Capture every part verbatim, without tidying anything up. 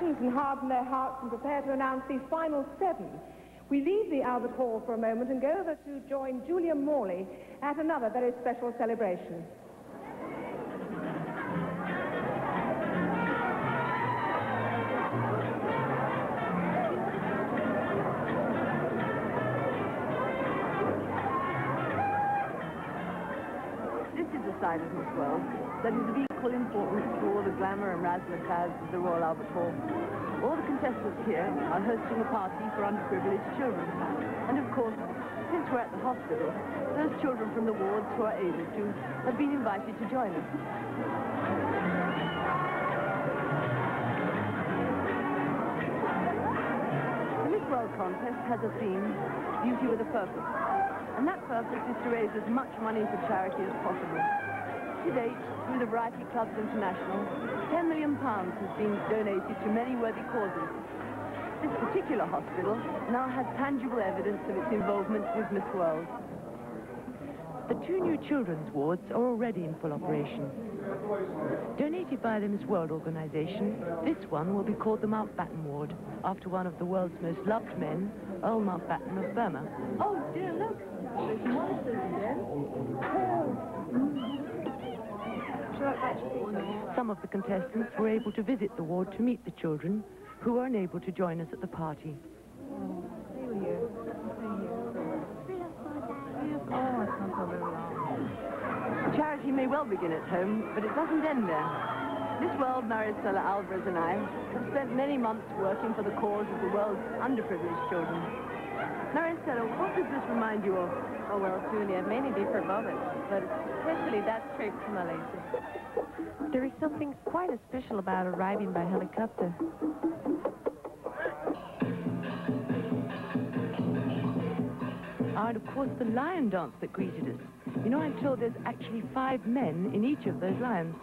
passions and harden their hearts and prepare to announce these final seven, we leave the Albert Hall for a moment and go over to join Julia Morley at another very special celebration. This is the side of Miss World that is of equal importance to all the glamour and razzmatazz of the Royal Albert Hall. All the contestants here are hosting a party for underprivileged children. And of course, since we're at the hospital, those children from the wards who are able to have been invited to join us. The Miss World contest has a theme, beauty with a purpose. And that purpose is to raise as much money for charity as possible. To date, through the Variety Clubs International, ten million pounds has been donated to many worthy causes. This particular hospital now has tangible evidence of its involvement with Miss World. The two new children's wards are already in full operation. Donated by the Miss World organisation, this one will be called the Mountbatten Ward, after one of the world's most loved men, Earl Mountbatten of Burma. Oh dear, look! There's monsters again. Some of the contestants were able to visit the ward to meet the children who were unable to join us at the party. Charity may well begin at home, but it doesn't end there. Miss World, Maricela Alvarez and I have spent many months working for the cause of the world's underprivileged children. Maricela, what does this remind you of? Oh, well, Julia, many different moments, but especially that trip to Malaysia. There is something quite special about arriving by helicopter. And of course the lion dance that greeted us. You know, I'm told there's actually five men in each of those lions.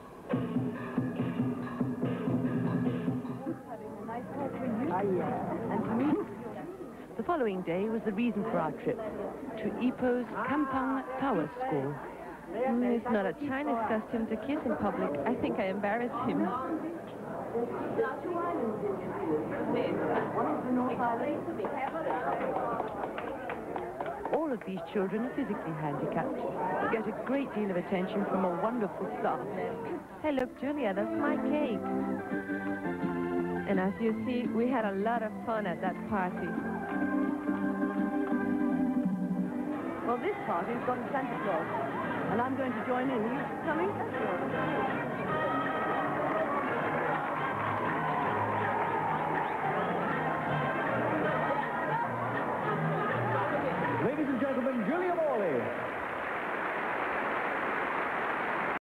And to me, the following day was the reason for our trip, to Ipoh's Kampong Tower School. Mm, it's not a Chinese costume to kiss in public. I think I embarrassed him. All of these children are physically handicapped, but get a great deal of attention from a wonderful staff. Hey, look, Julia, that's my cake. And as you see, we had a lot of fun at that party. Well, this party's got a Santa Claus, and I'm going to join in. Are you coming?